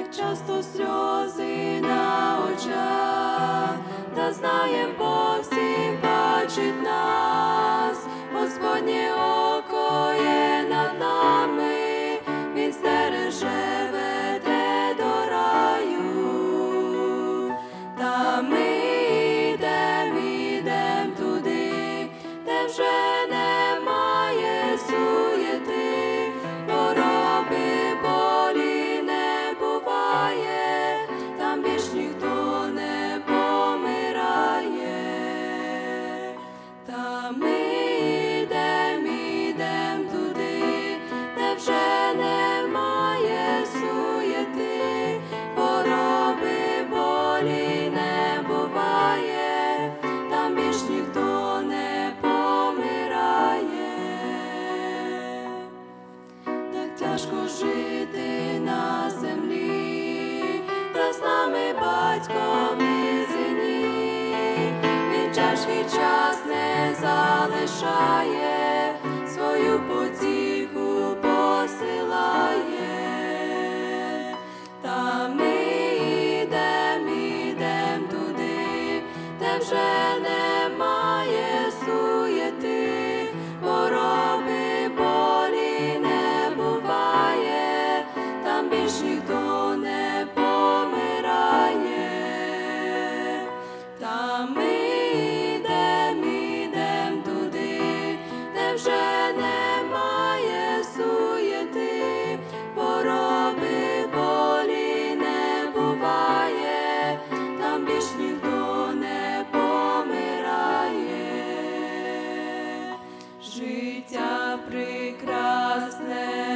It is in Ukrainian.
часто сльози на очах, та знаєм, Бог всіх бачить нас, Господнє око є над нами, Він стереже, веде до раю. Та ми ідем туди, де вже немає суєти, хвороби, болі не буває, там більш ніхто не помирає. Та ми ідем туди, де вже немає суєти, хвороби, болі не буває, там більш ніхто не помирає. Так тяжко жити на землі, та з нами Батько в низині, Він тяжкий час не залишає, свою потіху посилає. Та ми ідем туди, де вже немає суєти, хвороби, болі не буває, там більш ніхто не помирає. Та ми ідем туди, де вже немає суєти, хвороби, болі не буває, там більш ніхто не помирає. Життя прекрасне